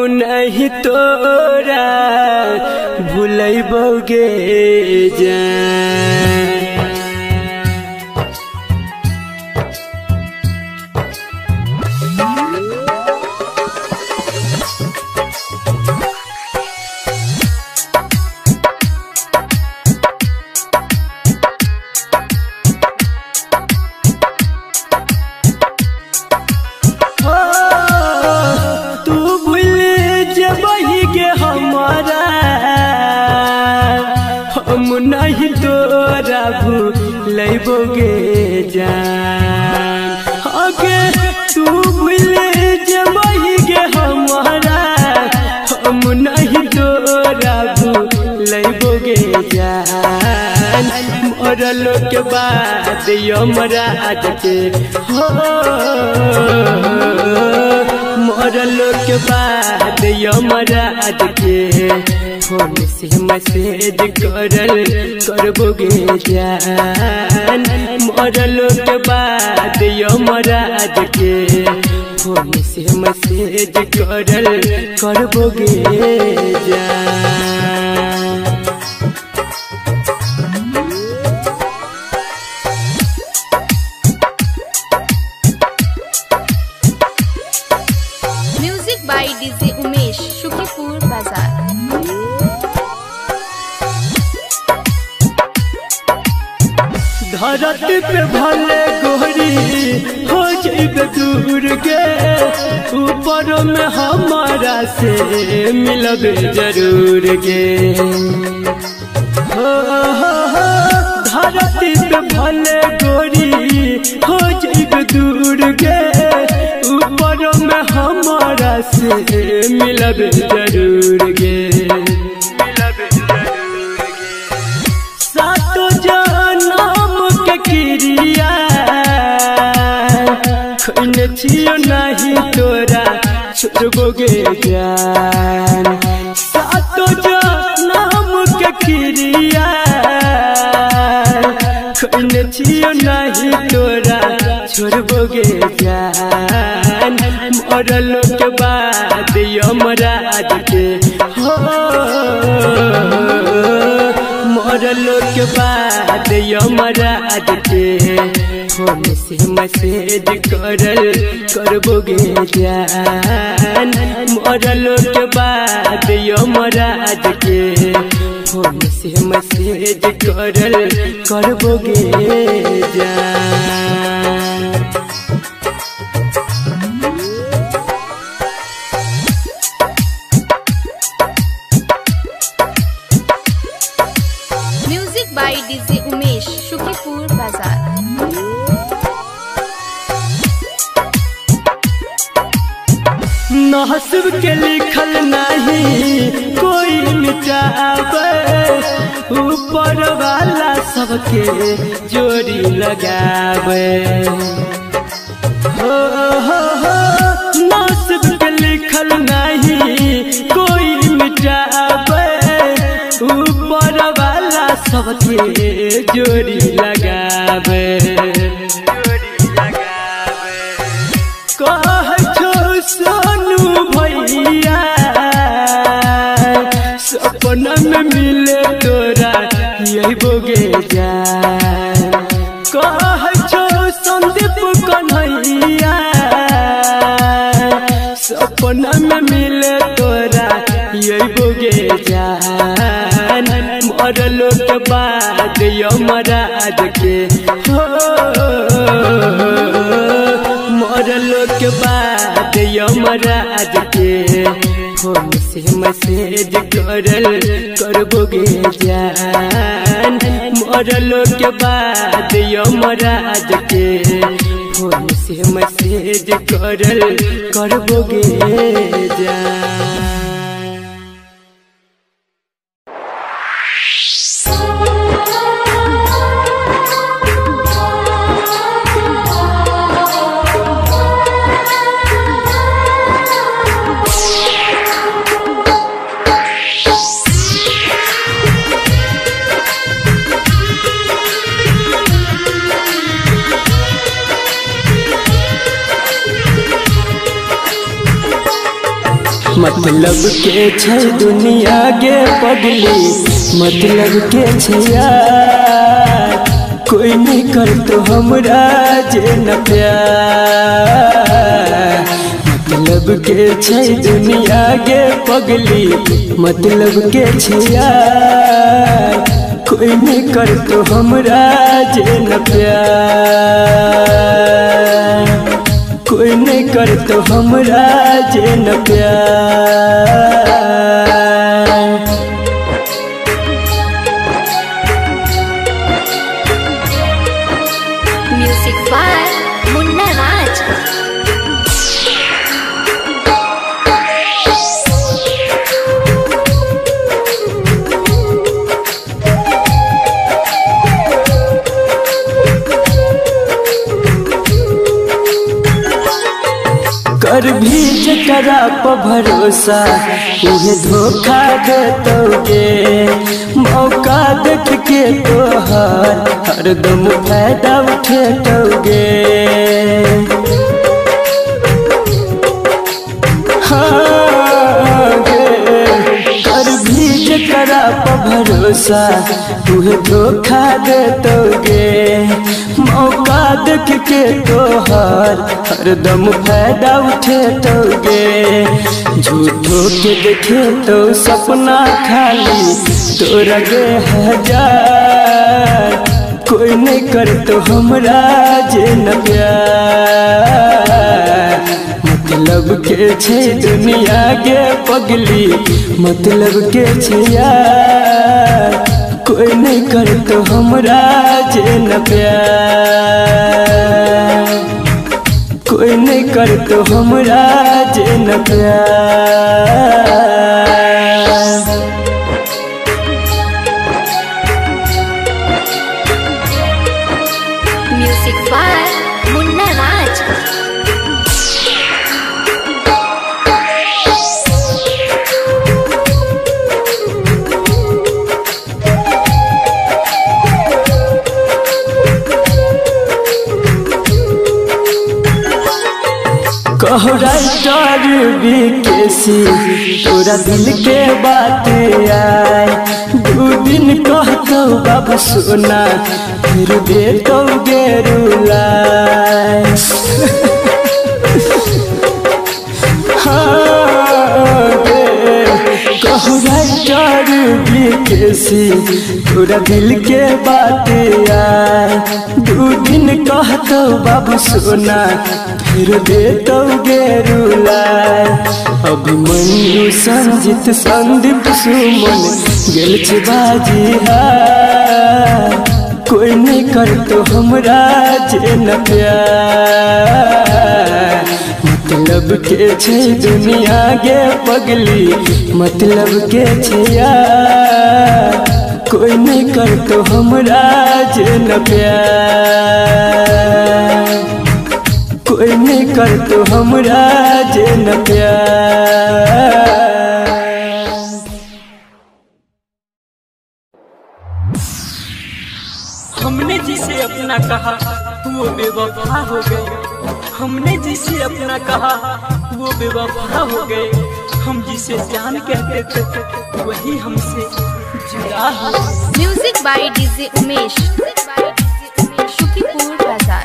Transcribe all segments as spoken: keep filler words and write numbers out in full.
नहीं तोरा भूलैबोगे जान। नहीं तोरा भूलैबोगे जान। आगे तू भूल जबही गे हमारा, हम नहीं तोरा भूलैबोगे जान। मरलो के बाद यमराज के हो, मरलो के बाद यमराज के फोन से मैसेज करल करबोगे जान। मरलो के बाद यमराज के फोन से मैसेज करल करबोगे जान। Music by DJ Umesh, Shukipur Bazar. धरती पे भले गोरी हो जाइबे दूर के, ऊपर में हमारा से मिलबे जरूर के। हो हो हो धरती पे भले गोरी हो जाइबे दूर के, ऊपर में हमारा से मिलबे जरूर के। सातो जनम के क्रिया खैले छियो नहीं तोरा छोड़बोगे जान। सातो जनम के क्रिया खैले छियो नहीं तोरा छोड़बोगे जान। मरलो के बाद यमराज के हो, मरलो के बाद यमराज के फोन से मैसेज करल करबोगे जान। मरलो के बाद यमराज के फोन से मैसेज करल करबोगे जान। Music by DJ Umesh, Shukipur Bazar. नसीब के लिखल नहीं कोई मिटावे, ऊपर वाला सबके जोड़ी लगावे। हो हो हो नसीब के लिखल नहीं कोई मिटावे, ऊपर वाला सबके जोड़ी लगावे। कह छो सोनू भैया सपना में मिले तोरा यही बोगे जान। कह छो संदीप कन्हैया सपना में मिले तोरा यही बोगे जान। मरलो के बाद यमराज के हो, मरलो के बाद यमराज के फोन से मैसेज करल करबोगे जान। मरलो के बाद यमराज के फोन से मैसेज करल करबोगे जान। मतलब के छै दुनिया गे पगली, मतलब के छै यार, कोई नहीं कर तो हमरा जे न प्यार। मतलब के छै दुनिया गे पगली, मतलब के छै यार, कोई नहीं कर तो हमरा जे न प्यार, कोई नहीं कर तो हमरा जे न प्यार। Music by Munna Raj. कर भी जकरा पर भरोसा उहे धोखा देतोगे, मौका देख के तोहर हरदम फायदा उठेतोगे। हाँ गे, कर भी जकरा पर भरोसा उहे धोखा देतोगे, मौका देख के तोहर हरदम फायदा उठेतोगे। झूठो के देखे तो सपना खाली तोरा गे हजार, कोई नहीं कर तो हमरा जे न प्यार। मतलब के छै दुनिया गे पगली, मतलब के छै यार, कोई नहीं कर तो हमरा जे न प्यार, कोई नहीं कर तो हमरा जे न प्यार। Music by Munna Raj. कहो राइटर विकेसी तोरा दिल के बात आए, दू दिन कहतो बाबू सोना फिर देतो गे रुलाए। हाँ गे, कहो राइटर विकेसी तोरा दिल के बात आए, दू दिन कहतो बाबू सोना फिर देतो गे रुलाए। अभिमन्यु संजित संदीप सुमन गेल छै बाजी हार, कोई नहीं कर तो हमरा जे न प्यार। मतलब के छै दुनिया गे पगली, मतलब के छै यार, कोई नहीं कर तो हमरा जे न प्यार, कोई नहीं कर तो हमरा जे न प्यार। हमने जिसे अपना कहा वो बेवफा हो गए, हमने जिसे अपना कहा वो बेवफा हो गए, हम जिसे जान कहते थे वही हमसे जुदा हो। Music by DJ Umesh, Shukipur Bazar.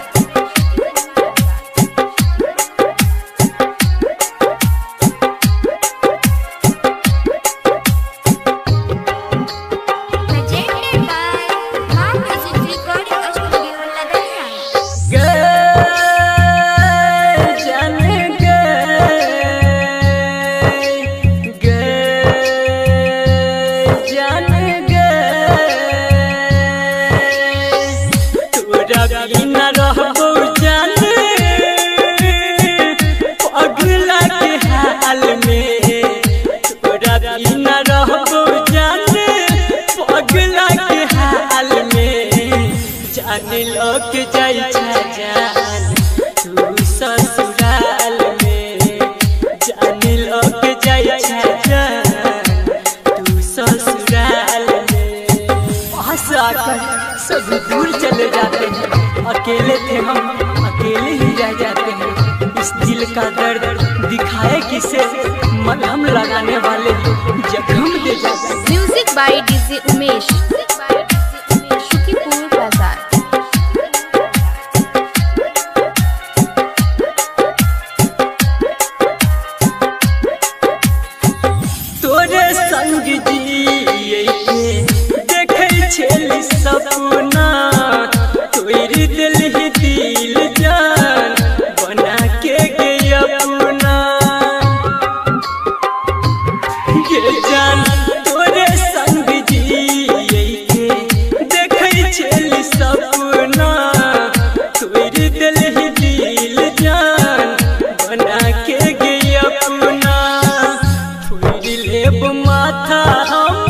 सब दूर चले जाते हैं, अकेले थे हम अकेले ही रह जाते हैं। इस दिल का दर्द दिखाए किसे, मलहम लगाने वाले जख्म दे जाते। Music by DJ Umesh, Shukipur Bazar. तोरे संग जिए देखे छेली सपना, तोरी दिल ही दिल जान बना के गई अपना। ये जान तोरे संग जिए देखे छेली सपना, तोरी दिल ही दिल जान बना के गई अपना। थोड़ी लेब माथा हम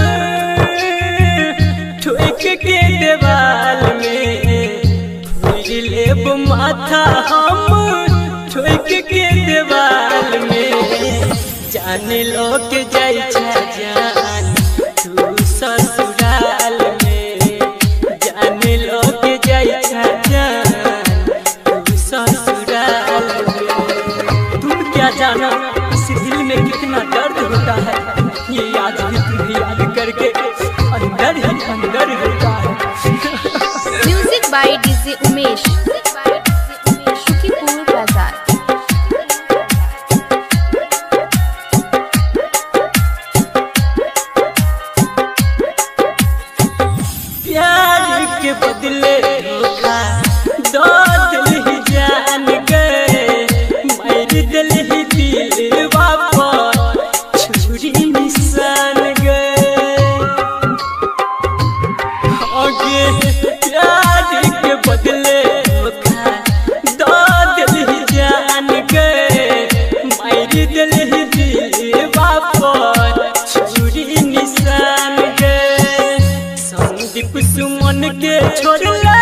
ठोक के देवाल में, थोड़ी लेब माथा हम ठोक के देवाल में। जान लो के जाई जान तू ससुराल में, जान लो के जाई जान तू ससुराल में। तुम क्या जाना इस दिल में कितना दर्द होता है, ये आज भी तुम्हें याद करके अंदर ही अंदर होता है। Music by DJ Umesh, Shukipur Bazar. प्यार के बदले धोखा दो दिल ही जान गए, मेरी दिल ही दिल वापस छुरी निशान गए। आगे प्यार के बदले धोखा दो दिल ही जान गए, मेरी दिल ही दिल वापस छुरी निशान गए। संदीप सुमन के छोड़ला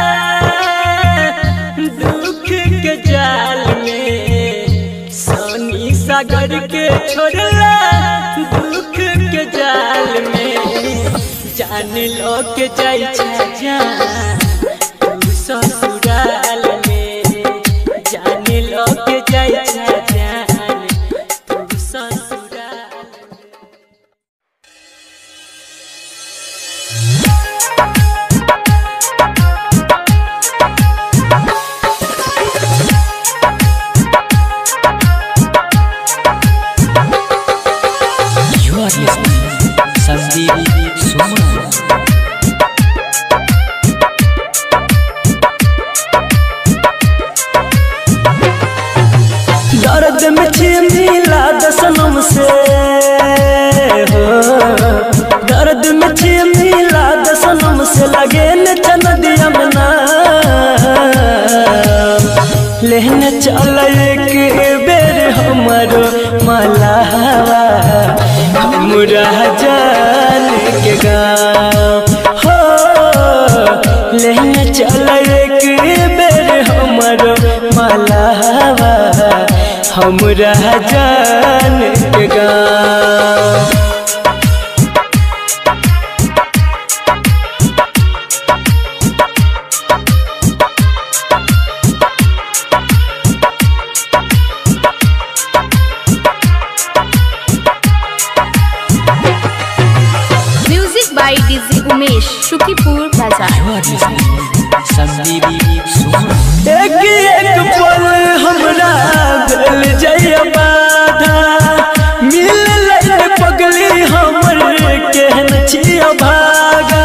दुख के जाल में, सोनी सागर के छोड़ला दुख के जाल में। जान लो के जाई जान तू ससुराल में, जान लो के जाई जान तू ससुराल। दर्द में मिला दसनम से हो, दर्द में मिला दसनम से लगे न चन दिया मना। लेने चल एक बेर हमारो मलावा, हमरा जान के गाँव हो। लेने चल एक बेर हमारो मलावा, हमरा जान के गाँव। Music by DJ Umesh, Shukipur Bazar. एक एक पल हमरा दिल जय बाधा, मिल लगे पगली हमर केहन छिया भागा।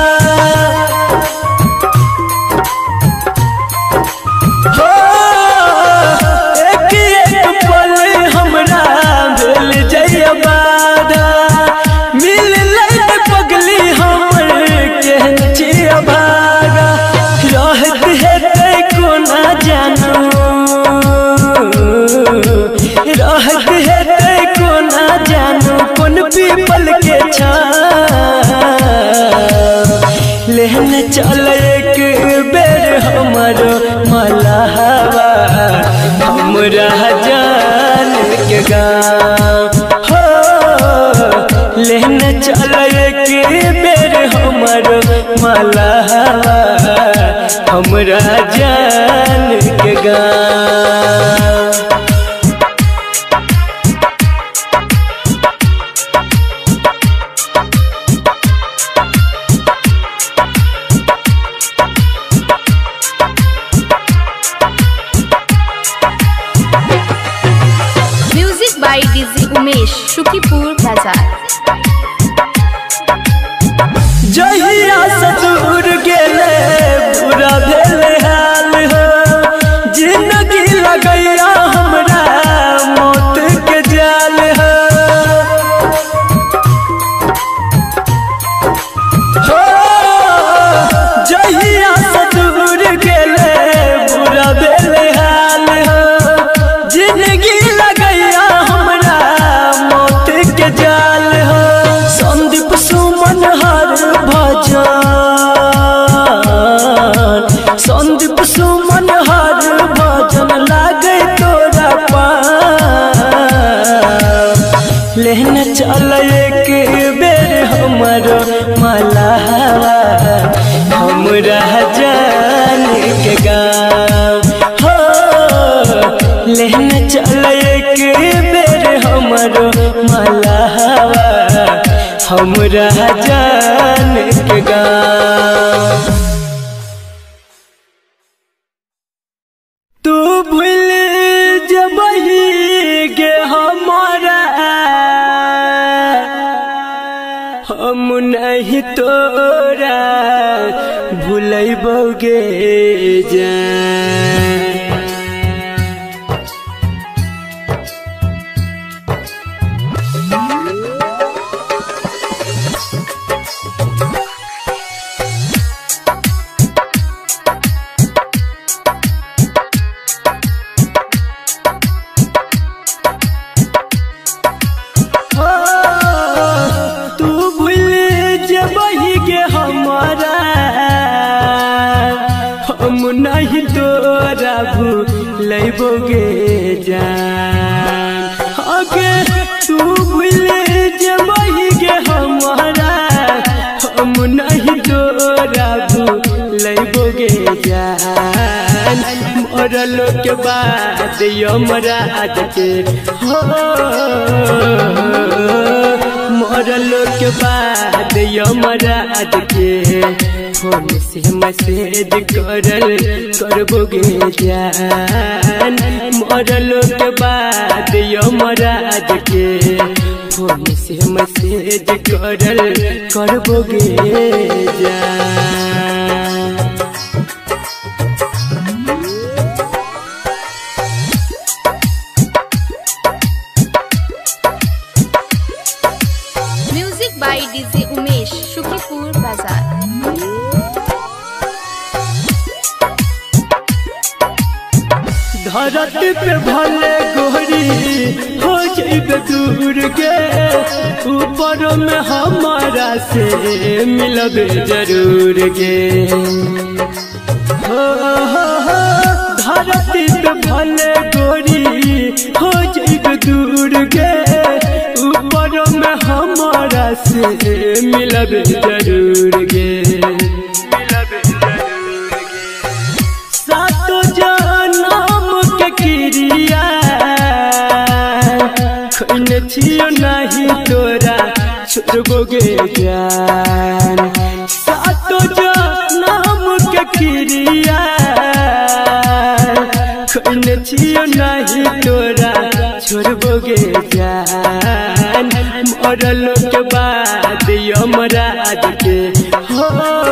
हो एक एक पल हमरा दिल जय बाधा, मिल लगे पगली हमर केहन छिया भागा। रहत है को ना जानो, रहत है को ना जानो कौन पीपल के छाँव। लेने चल एक बेर हमारो मलावा, हमरा जान के गाँव हो। लेने चल एक बेर हमारो मलावा, हमरा जान के गाँव। शुकीपुर बाजार। जहिया से दूर गेले बुरा भेले हाल हो, जिंदगी लगैया हमरा मौत के जाल हो। हो जहिया से दूर गेले बुरा भेले हाल हो, जिंदगी लगैया हमरा मौत के जाल हो। संदीप सुमन हर संदीप सुमन हर भजन लागे तोरा पाँव। लेना चल एक बेर हमर मलावा हमरा जान के गाँव हो। लेना चल एक बेर हमर मलावा हमरा जान के गाँव। तू भूल जबही गे हमारा, हम नहीं तोरा भूलबोगे जान। हम नहीं तोरा भूलबोगे जान। आगे तू भूल जबही गे हमारा, हम नहीं तोरा भूलबोगे जान। मरल के बाद यमराज के हो, मरल के बाद यमराज के फोन से मैसेज करल करबोगे जान। मरल के बाद यमराज के फोन से मैसेज करल करबोगे जान। Music by DJ Umesh Shukipur Bazar. धरती पे भले गोरी हो जाइबे दूर गे, ऊपर में हमारा से मिलबे जरूर गे। हो हो हो धरती पे भले गोरी हो जाइबे दूर गे, ऊपर में हमारा से मिलबे जरूर गे। सातो जनम के क्रिया खैने छियो नहीं तोरा छोड़बोगे जान। सातो जनम के क्रिया खैने छियो नहीं तोरा छोड़बोगे जान। मरल के बाद यमराज के हो,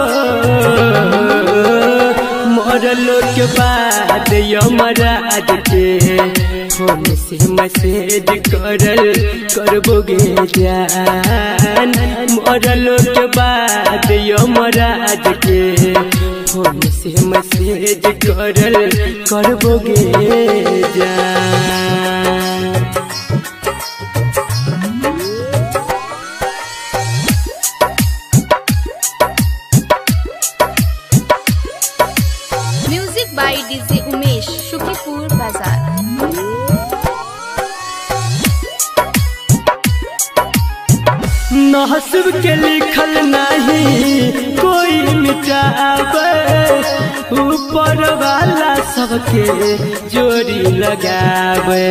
मरल के बाद यमराज के फोन से मैसेज करल करबोगे जान। मरल के बाद यमराज के फोन से मैसेज करल करबोगे जान। Music by DJ Umesh Shukipur Bazar. नसीब के लिखल नहीं कोई मिटावे, ऊपर वाला सबके जोड़ी लगावे।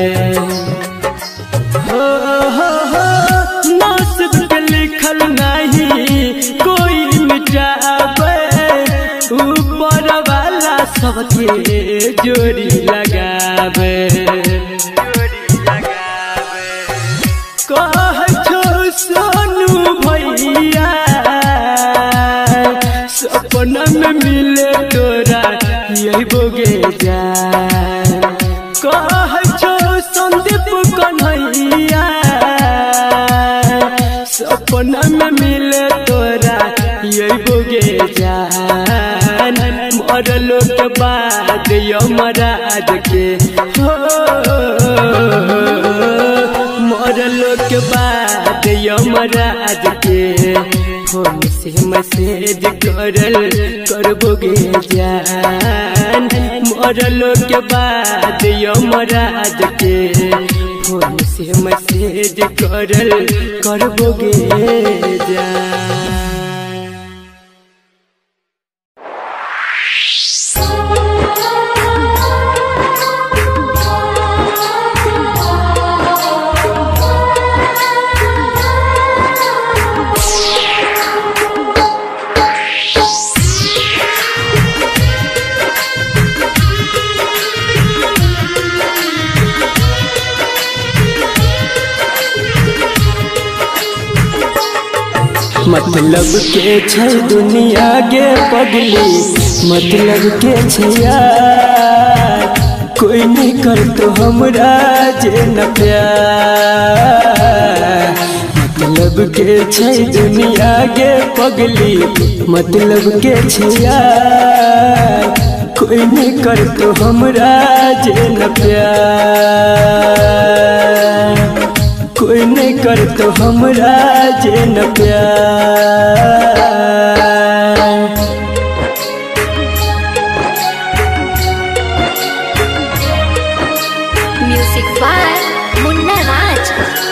हो हो हो नसीब के लिखल नहीं कोई मिटावे, ऊपर वाला सबके जोड़ी लगावे। कह में मिले तोरा यही बोगे जा कह छो संदीप कन्हैया सपना में मिले तोरा यही बोगे जा मरलो के बाद यमराज के हो मरलो के बाद यमराज के फोन से मैसेज करल करबोगे जान मरलो के बाद यमराज के फोन से मैसेज करल करबोगे जान। मतलब के छै दुनिया गे पगली मतलब के छै यार कोई नहीं कर तो हमरा जे न प्यार मतलब के छै दुनिया गे पगली मतलब के छै यार कोई नहीं कर तो हमरा जे न प्यार कोई नहीं कर तो हमरा जे न प्यार। Music by Munna Raj.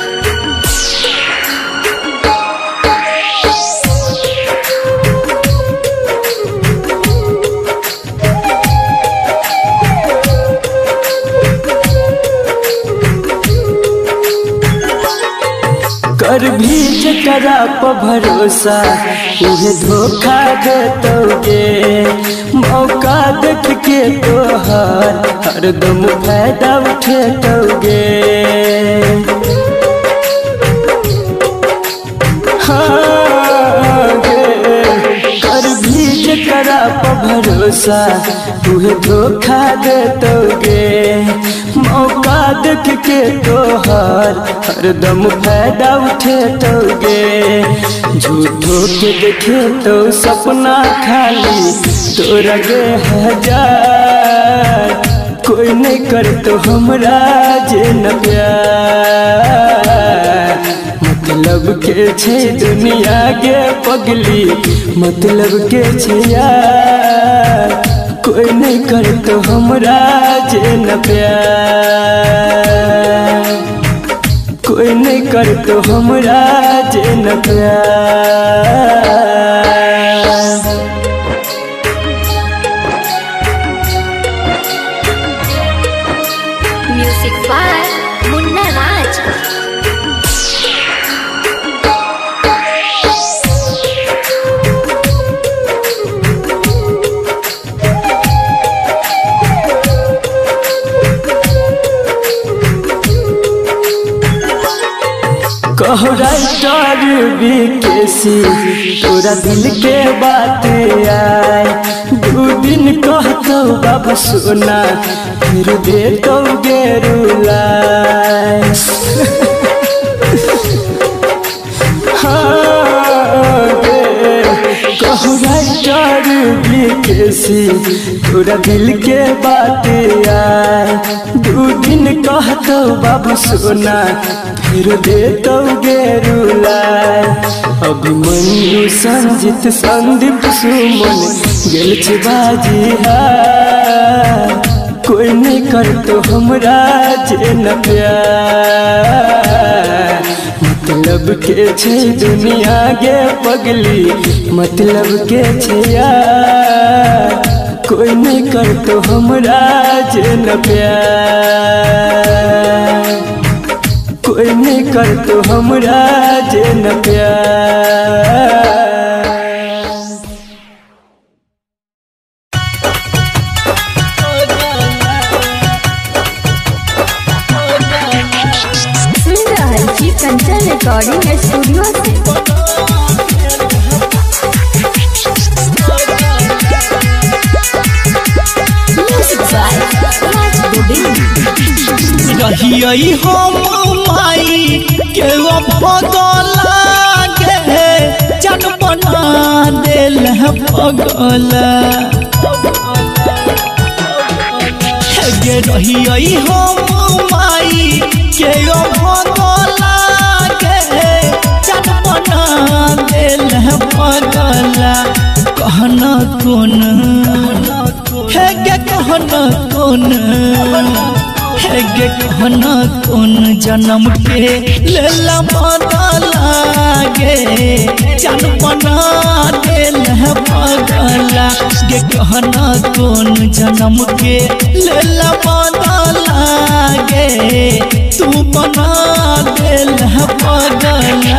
कर भी जकरा पर भरोसा उहे धोखा देतोगे मौका देख के तोहर हरदम फायदा उठेतोगे हाँ गे कर भी जकरा पर भरोसा उहे धोखा देतोगे मौका देख के तोहर हरदम फायदा उठेतोगे झूठो के देखे तो सपना खाली तोरा गे हजार कोई नहीं कर तो हमरा जे न प्यार मतलब के छै दुनिया गे पगली मतलब के छै यार कोई नहीं कर तो हमरा जे न प्यार कोई नहीं कर तो हमरा जे न प्यार। Music by Munna Raj. कहो राइटर बीकेसी तोरा दिल के बात आए दू दिन कहतो बाबू सोना फिर दे तो गेरुलाए हाँ गे कहो राइटर बीकेसी तोरा दिल के बात आए दू दिन कहतो बाबू सोना फिर दे तो गेरुलाए अभिमन्यु संजित संदीप सुमन गेल छै बाजी हार कोई नहीं कर तो हमरा जे न प्यार मतलब के छै दुनिया गे पगली मतलब के छै यार कोई नहीं कर तो हमरा जे न प्यार कोई नहीं कर तो हमरा जे न प्यार। सुन रहल छी कंचन रिकॉर्डिंग स्टूडियो से। रहियई हम माई के भगला गे जन बना दिल पगला गे रहियई हम माई के भगला गे जन बना दिल पगला कहना कौन है गे कहना कौन है गे कहना कौन जन्म के लेला बदला गे जन बना दिल पगला गे कहना कौन जन्म के लेला बदला गे तू बना दिल पगला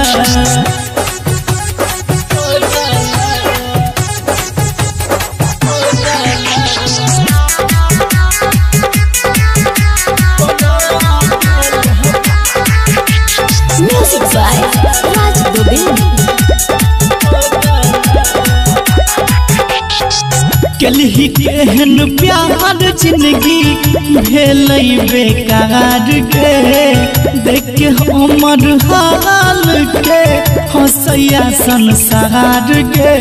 कलही केहन प्यार जिंदगी भेलई बेकार गे देख के हमर हाल के हंसैया संसार गे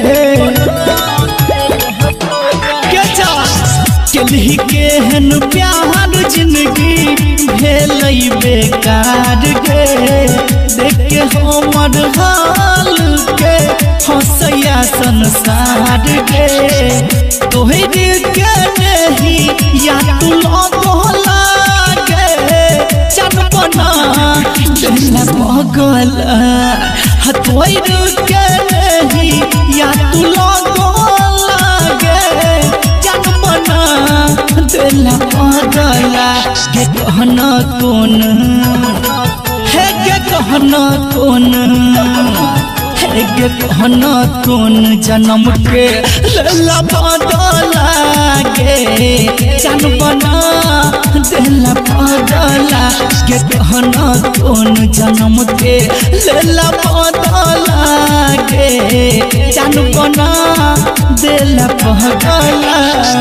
कलही केहन प्यार जिंदगी भेलई बेकार गे देख के हमर हाल के हंसैया संसार गे तोहरे के नहीं या तू लगला गे जन बना दिल पगला तोहरे के नहीं या तू लगला गे जन बना दिल पगला गे कहना कौन है गे कहना कौन गे कहना कौन जन्म के लेला बदला गे जन बना दिल पगला गे कहना कौन जन्म के लेला बदला गे जन बना दिल पगला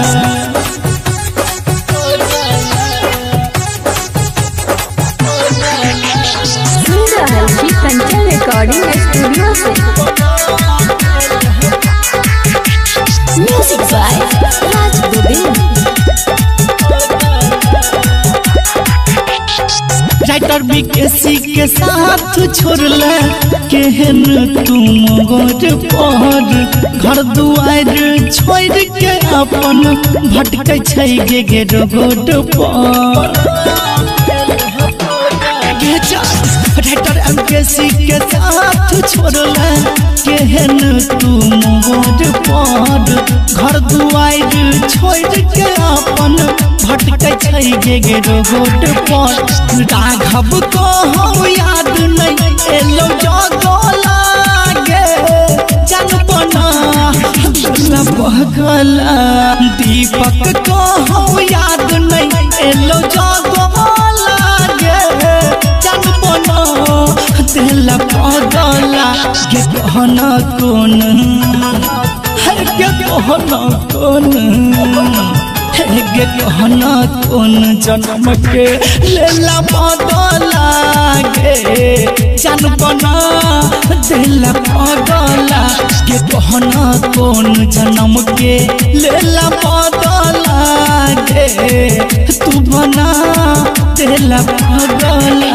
कंचन रिकॉर्डिंग स्टूडियो से music by Raj Govind. Writer BKC के साथ छोड़ले केहन तुम गोर पर घर दुआर छोड़ के अपन भटकै छै गे गे रोड पर राइटर एमकेसी के साथ छोड़ला केहन तुम गोर पर घर दुआर छोड़ के अपन भटकै छै गे गे रोड पर राघव को हम याद नहीं एलो जगला गे जन बना दिल पगला दीपक को हम याद नहीं एलो जगला गे जन बना दिल पगला गे कहना कौन है गे कहना कौन गे कहना कौन जन्म के लेला बदला गे जन बना दिल पगला गे कहना कौन जन्म के लेला बदला गे तू बना दिल पगला।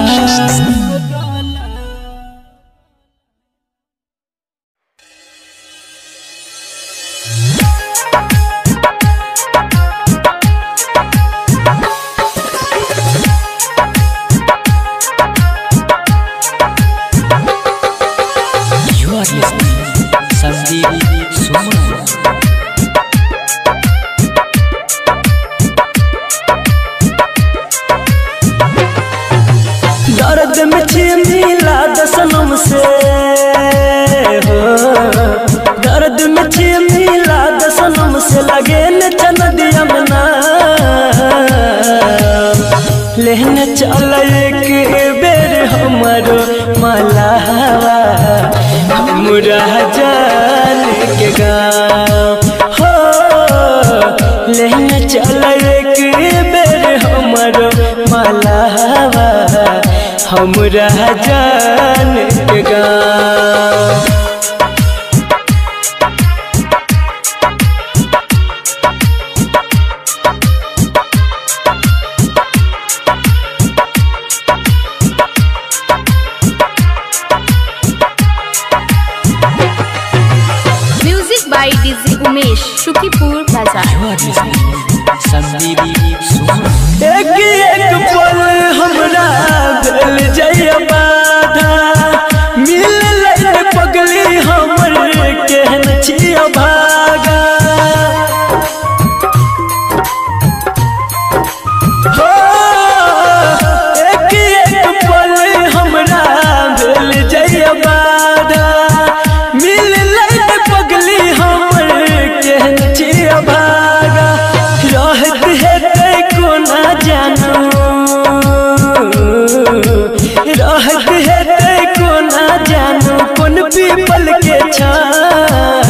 दर्द में छिमिला दसनम से हो दर्द में छिमिला दसनम से लगे न चन दिया मना लेने चल एक बेर हमारो मलावा हमरा जान के गाँव हो लेने चल एक बेर हमर हमरा जान के गाँव। Music by DJ Umesh Shukipur Bazar. एक एक पल हमरा भेल जय बाधा मिल लैन पगली हमर केहन छिय भागा हो एक एक पल हमरा भेल जय बाधा मिल लैन पगली हमर केहन छिय भागा रहत हेतै कोना जानू रहत हेतै कोना जानू कोन पीपल के छाँव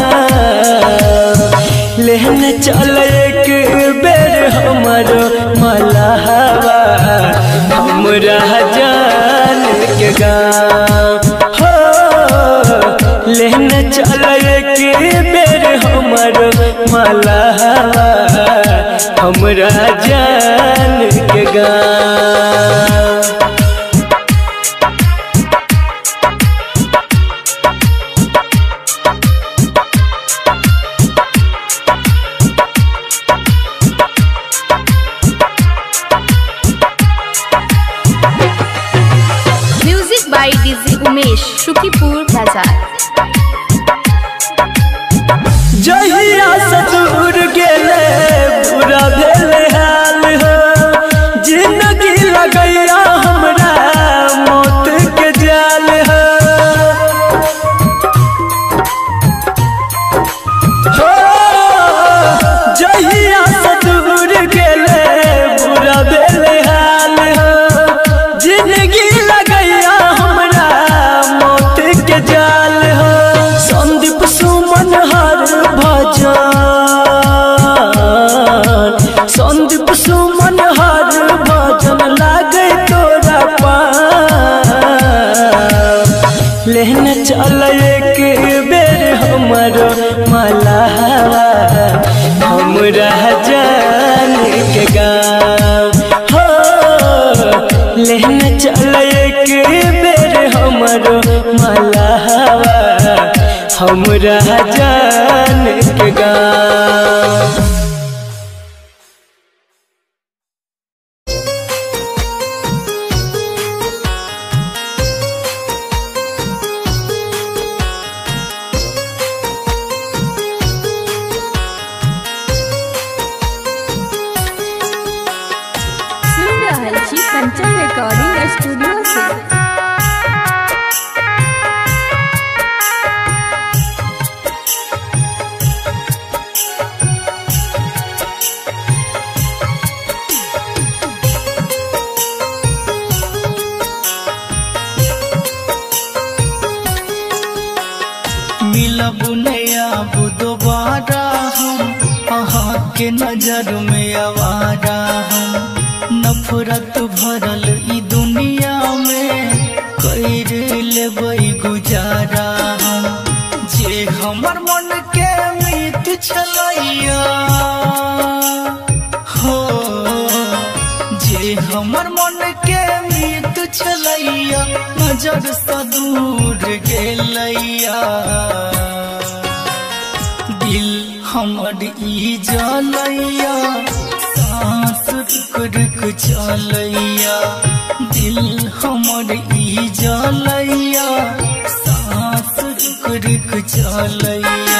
लेहन चल एक बेर हमर मलहवा हमरा जान के गाँव हो लेहन चल एक बेर हमर मलहवा हमरा जान के गाँव। Music by DJ Umesh Shukipur Bazar. जहिया से दूर गेले बुरा भेल हाल हो जिंदगी लगैया हमरा मौत के जाल हो हो जहिया से दूर गेले बुरा भेल हाल हो जिंदगी लगैया हमरा मौत के जाल हो संदीप सुमन हर भजन संदीप सुमन हर भजन लागे तोरा पाँव लेहन चल एक बेर हमर मलहवा हमरा जान के गाँव हो लेहन चल एक बेर हमर मलहवा हमरा जान के गाँव। सुन रहल छी कंचन रिकॉर्डिंग स्टूडियो से। मिलब नया वो दोबारा हम अहाँ के नजर में आवारा हम नफरत भरल ई दुनिया में कर लेबै गुजारा हम जे हमर मन के मीत छलैया हो जे हमर मन के मीत छलैया नजर से दूर गेलैया दिल हमर ई जलैया सांस रुक रुक चलैया दिल हमर ई जलैया सांस रुक रुक चलैया।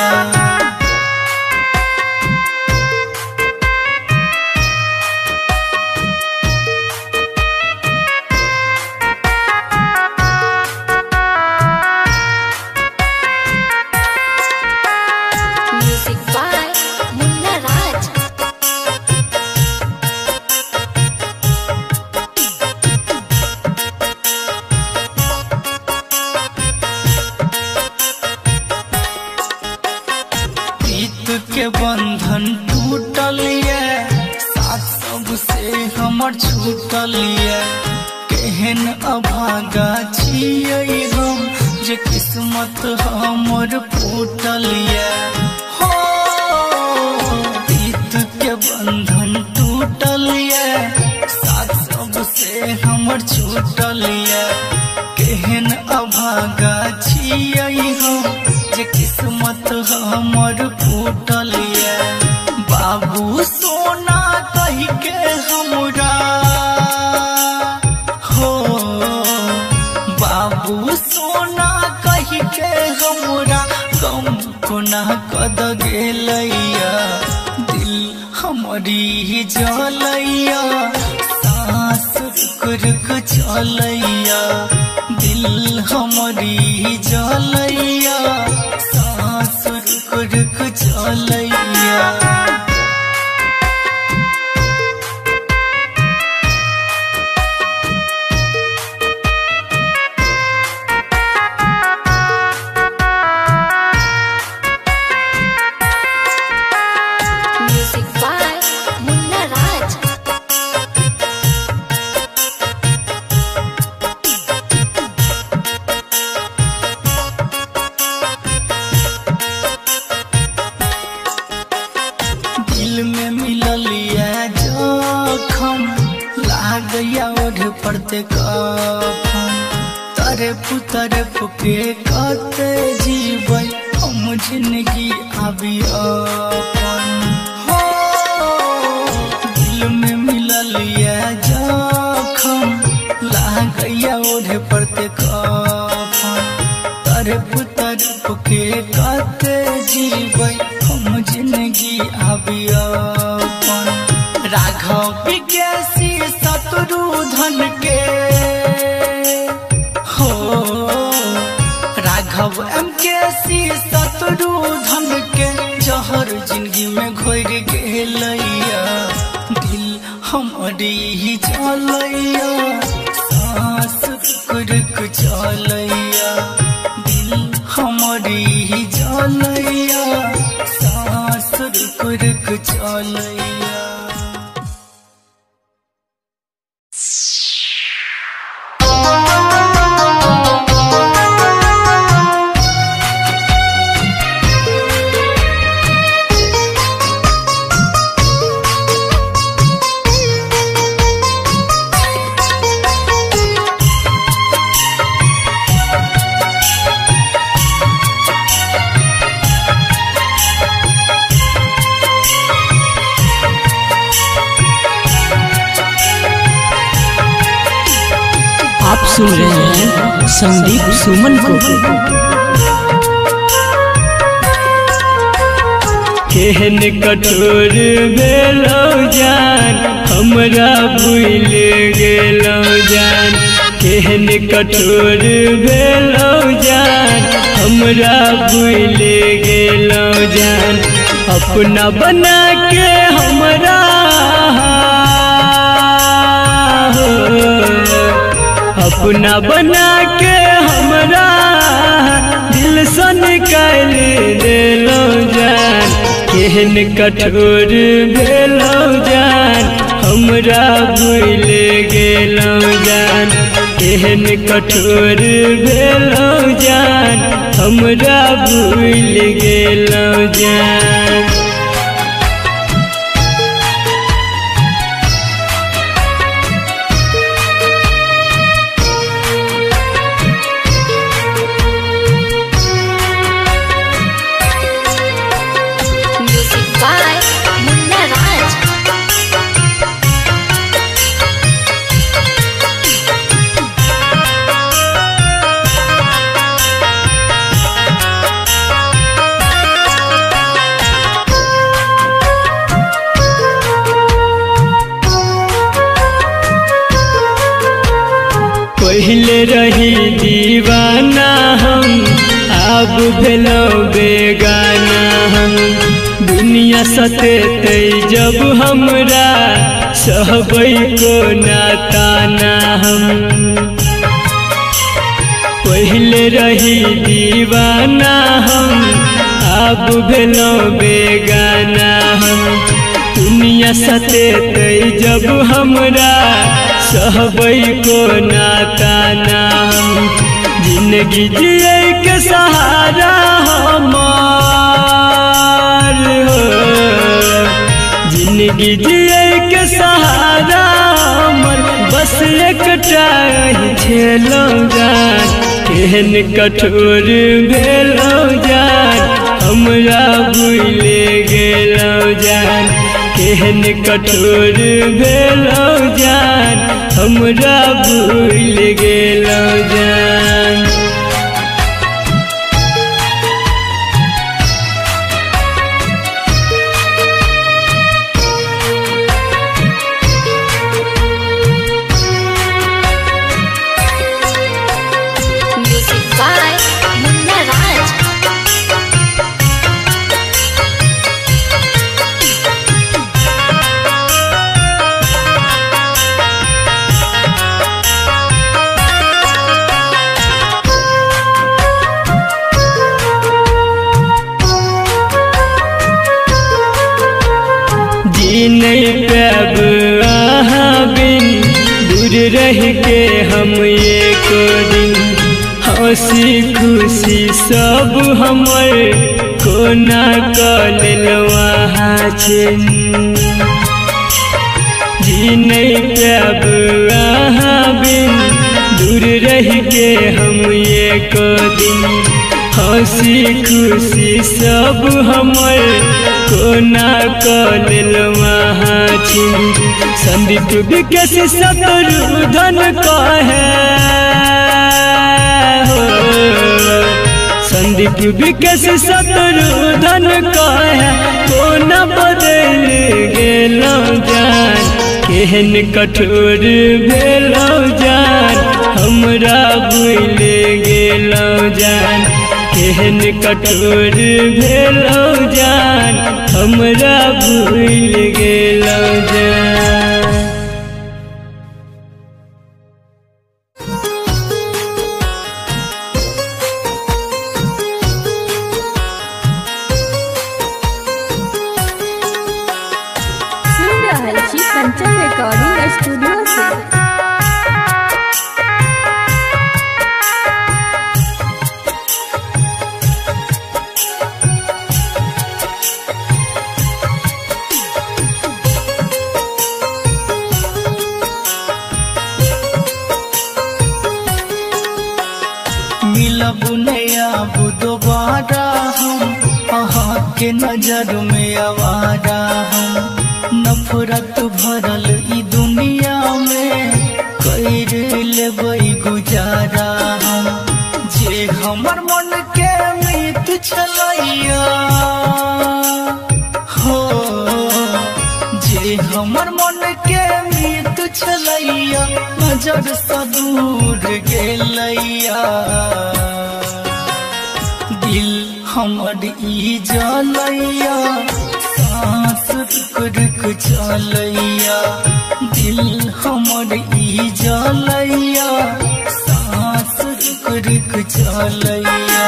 Music by Munna Raj. के बंधन टूटल ये साथ सबसे हमर छूटल ये के केहन अभागा छियै हम जे किस्मत हमर फूटल ये हो प्रीत के बंधन टूटल ये साथ सबसे हमर छूटल ये केहन अभागा छियै हम जे किस्मत हमर फूटल ये बाबू सोना कहि के हमरा हो बाबू सोना कहि के हमरा कम कोना कद गेलैया दिल हमरी जलैया सांस रुक रुक चलैया दिल हमरी जलैया सांस रुक रुक चलैया। तरफ तरफ के कते जीवै हम जिंदगी आबी अपन हो दिल में मिलल ये जखम लागैया ओढ़े पड़ते कफन तरफ तरफ के कते जीवै हम जिंदगी आबी अपन राघव विज्ञासी शत्रुधन के हो राघव एम के सी शत्रुधन के जहर जिंदगी में घोर गेलैया दिल हमरी जलैया सांस रुक रुक चलैया दिल हमरी जलैया सांस रुक रुक चलैया। आप सुन रहे हैं संदीप सुमन को। केहन कठोर भेलौ जान हमरा भूल गेलौ जान केहन कठोर भेलौ जान हमरा भूल गेलौ जान अपना बना के हमरा अपना बना के हमरा दिल से निकाल देलौ जान केहन कठोर भेलौ जान हमरा भूल गेलौ जान केहन कठोर भेलौ जान हमरा भूल गेलौ जान। पहले रही दीवाना हम अब भेलौ बेगाना हम दुनिया सतेतै जब हमरा सहबै को नाताना हम पहले रही दीवाना हम अब भेलौ बेगाना हम दुनिया सतेतै जब हमरा सहबै को नाता नाम जिंदगी जिए के सहारा हमार हो जिंदगी जिए के सहारा हमर बस एक टाही झेलो जान केहन कठोर भेलो जान हमरा भूले गेलो जान केहन कठोर भेलो जान हमरा भूल गेलो जान नहीं पाब अहाँ बिन दूर रह के हम एक दिन हंसी खुशी सब हमर कोना कऽ लेलहुँ जी नहीं पाब अहाँ बिन दूर रह के हम एक दिन हंसी खुशी सब हमर कोना कऽ लेलहुँ संदीप विकेश शत्रुधन कहे हो संदीप विकेश शत्रुधन कहे कोना बदल गेलो जान केहन कठोर भेलो जान हमरा भूल गेलो जान केहन कठोर भेलो जान हमरा भूल गेलो जान सुन रहल छी कंचन रिकॉर्डिंग स्टूडियो से मिलब नया दोबारा हम अहाँ के नजर में आवारा हम नफरत भरल ई दुनिया में कर लेबै गुजारा हम जे हमर मन के मीत छलैया हो जे हमर मन के मीत छलैया नजर सँ दूर गेलैया दिल हमर ई जलैया सांस रुक रुक चलैया दिल हमर ई जलैया सांस रुक रुक चलैया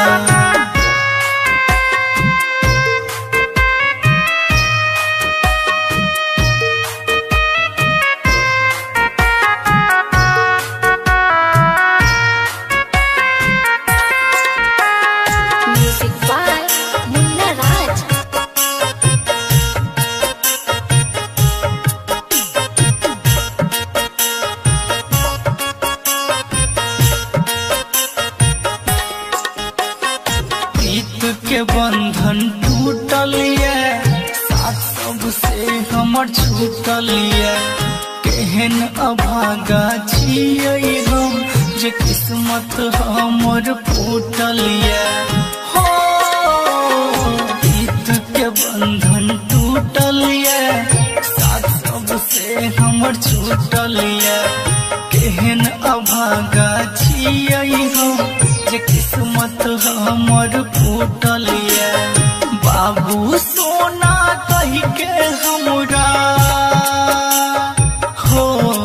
के बंधन टूटल ये साथ सबसे हमर छूटल ये केहन अभागा छियै हम जे किस्मत हमर फूटल ये हो प्रीत के बंधन टूटल ये साथ सबसे हमर छूटल ये केहन अभागा छियै हम जे किस्मत हमर फूटल ये बाबू सोना कहि के हमरा हो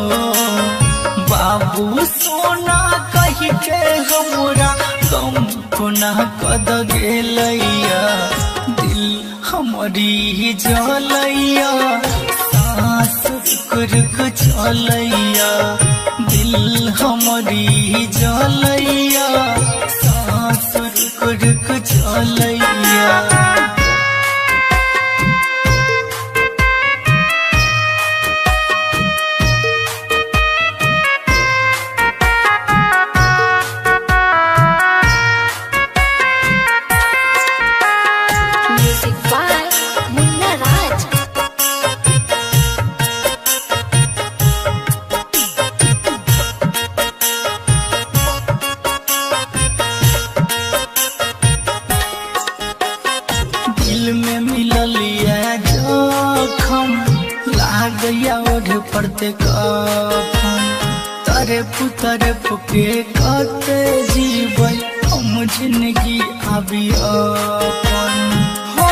बाबू सोना कहि के हमरा गम कोना कद गेलैया दिल हमरी जलैया सांस रुक रुक चलैया दिल हमारी जलैया सांस रुक रुक चलैया। Music by Munna Raj. दिल में मिलल ये जखम लाग गया ओढ़े पड़ते कफन तारे पुतरे फुके कहते जीवे हम जिंदगी अभी अपन हो।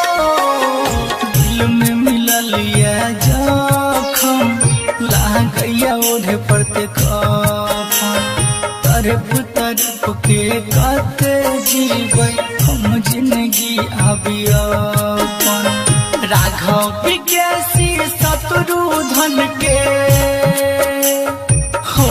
दिल में मिलल ये जखम लाग गया ओढ़े पड़ते कफन तारे पुतरे फुके कहते जीवे हम जिंदगी अभी अपन। राघव विज्ञासी शत्रुधन के हो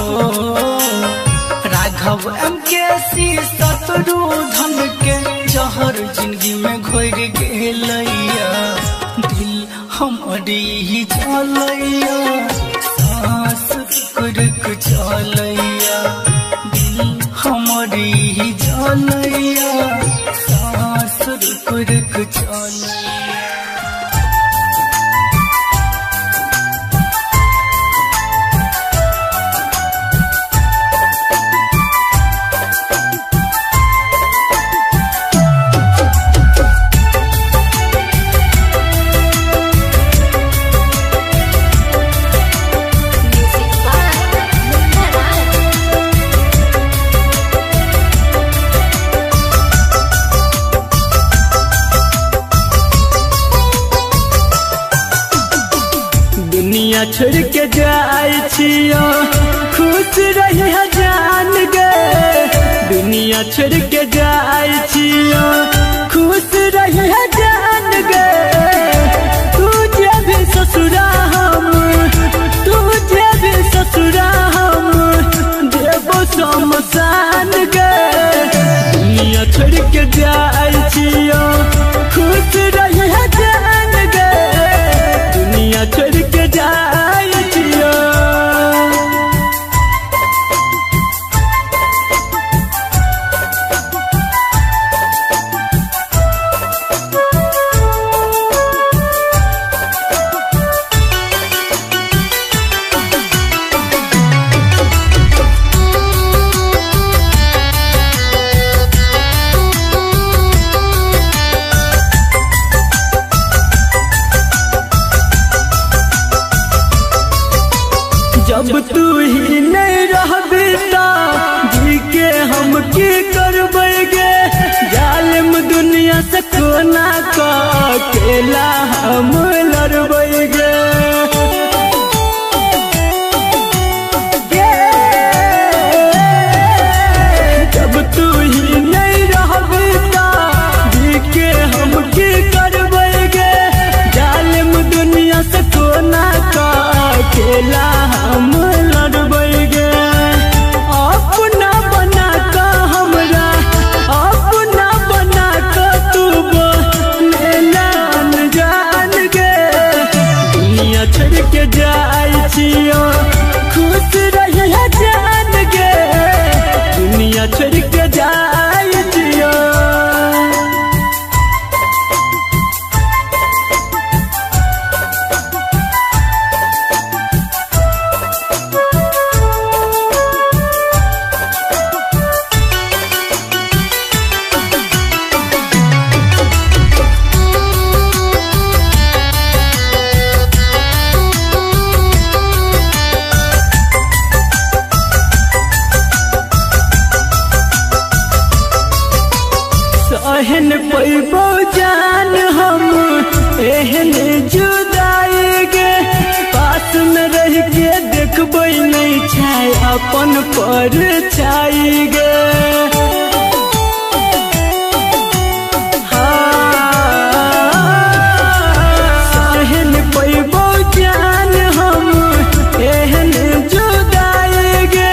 राघव एम के सी शत्रुधन के जहर जिंदगी में घोर गेलैया। दिल हमारी ही जलैया सांस रुक रुक चलैया। दिल हमारी ही जलैया सांस रुक रुक चलैया। Music by Munna Raj. दुनिया छोड़ के जाय छियो खुश रही जान गे। दुनिया छोड़ के जाय छियो खुश रही जान गे। तुझे भी ससुरा हम तुझे भी ससुरा हम देवो शमशान गे। दुनिया छोड़ के जाय छियो खुश रही जान गे। दुनिया छोड़ के जाय छियो। जब तू ही नहीं रहबी ता जी के हम की करबेगे। जालिम दुनिया से कोना का अकेला हम लड़बेगे। जब तू ही नहीं रहबी ता जी के हम की करबेगे। जालिम दुनिया से कोना का अकेला हम लड़बेगे। अपना बना का हमरा अपना बना का तू बनेला अनजान गे। दुनिया छोड़ के जाय छियो खुश रही जान गे। दुनिया छोड़ के जाय छियो। सहन पैबो जान हम एहन जुदाई गे। पास में रह के देखबै नहीं छाय अपन पर छाई गे। सहन पैबो जान हम एहन जुदाई गे।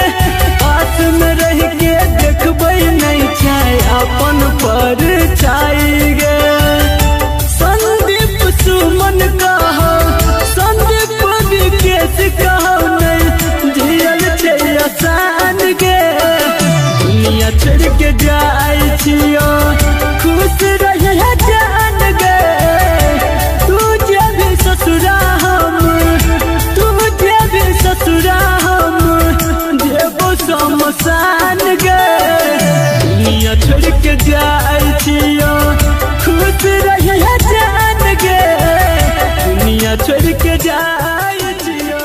जाए जिया।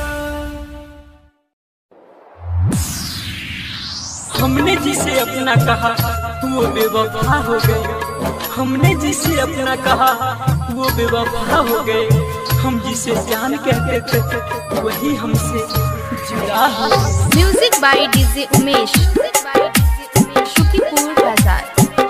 हमने जिसे अपना कहा वो बेवफा हो गए, हमने जिसे अपना कहा वो बेवफा हो गए, हम जिसे जान कहते थे वही हमसे जुदा हो। Music by DJ Umesh, Shukipur Bazar.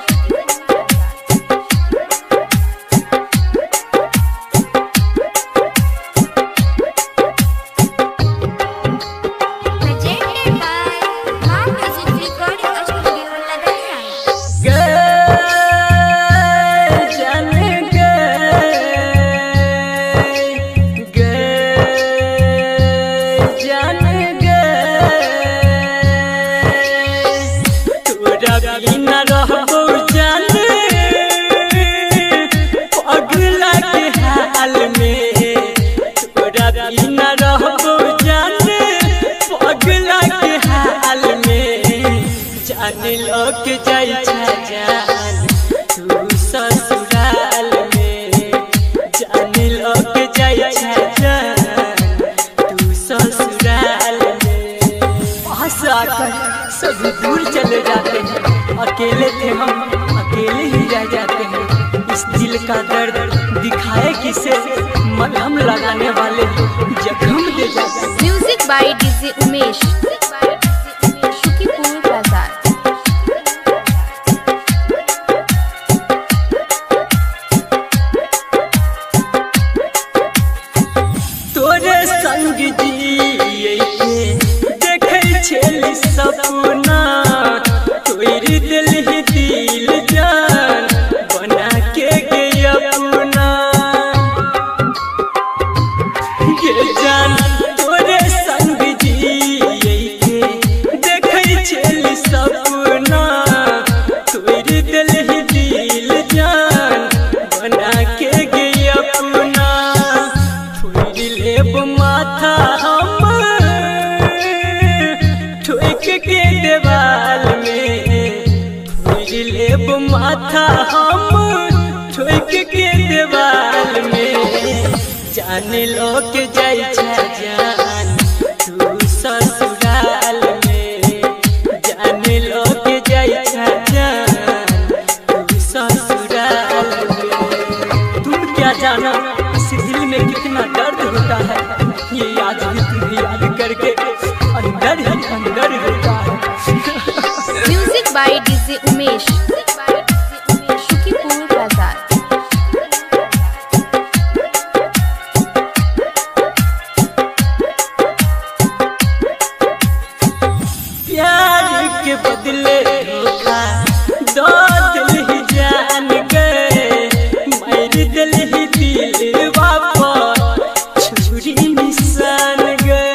लोग जाई जान तू ससुराल में, जान लोग जाई जान तू ससुराल में। पास आकर सब दूर चले जाते हैं, अकेले थे हम अकेले ही रह जाते हैं। इस दिल का दर्द दिखाए किसे, मलहम लगाने वाले जख्म दे जाते हैं। Music by DJ Umesh, Shukipur Bazar. सपना तोरी दिल ही दिल जान बना के गई अपना, ये जान तोरे संग जी देखे छेली सपना तोरी दिल ही दिल जान बना के गई अपना। थोड़ी लेब माथा हम के देवाल में, थोड़ी लेब माथा हम ठोक के देवाल में। जान लोग जाई जान तू ससुराल में, जान लोग जाई जान तू ससुराल में। तुम क्या जाना इस दिल में कितना दर्द होता है, ये याद भी तुम्हें याद करके अंदर ही अंदर होता है। Music by DJ Umesh, Shukipur Bazar. प्यार के बदले धोखा दो दिल ही जान गए, मेरी दिल ही दिल वापस छुरी निशान गए।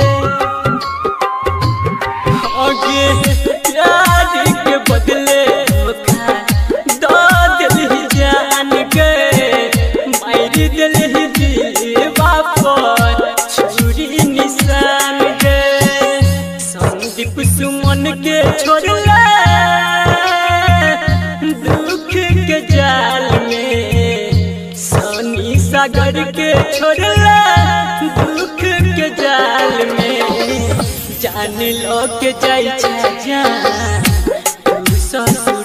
प्यार के बदले धोखा दो दिल ही जान गए, मेरी दिल ही दिल वापस छुरी निशान गए। संदीप सुमन के छोड़ला दुख के जाल में, सोनी सागर के छोड़ला दुख के जाल में। जान लोग जाई जान तू ससुराल